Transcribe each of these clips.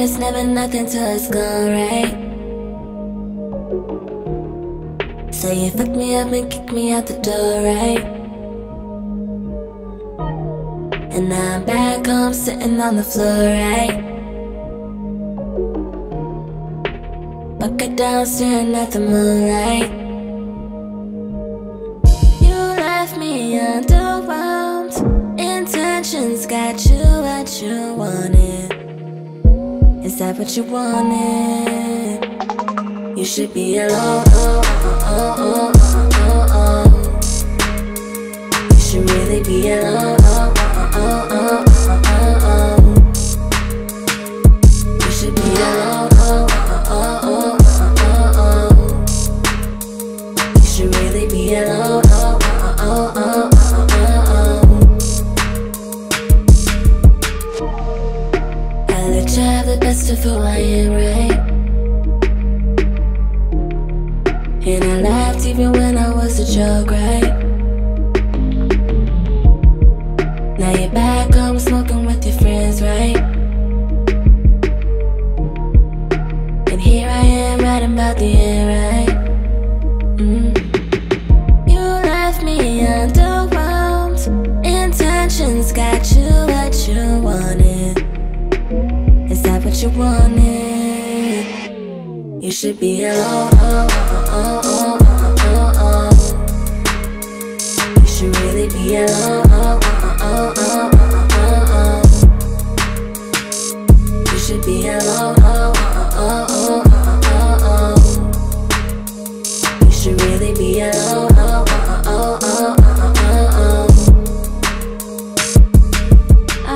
it's never nothing till it's gone right. So you fucked me up and kicked me out the door, right? And now I'm back home sitting on the floor, right? Bucket down staring at the moonlight. You left me underwhelmed. Intentions got you what you wanted. Is that what you wanted? You should be alone. You should really be alone. You should be alone. You should really be alone. I let you have the best of who I am, right? And I laughed even when I was a joke, right? Now you're back home smoking with your friends, right? And here I am writing about the end, right? You left me underwhelmed. Intentions got you what you wanted. Is that what you wanted? You should be alone. You should really be alone. You should be alone. You should really be alone. I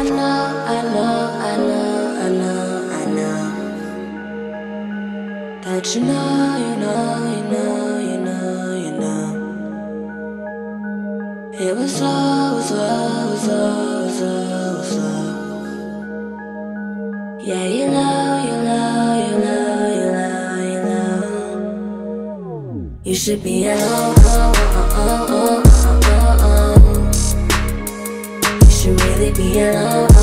know that you know. It was slow. Yeah, you know. You should be alone. You should really be alone.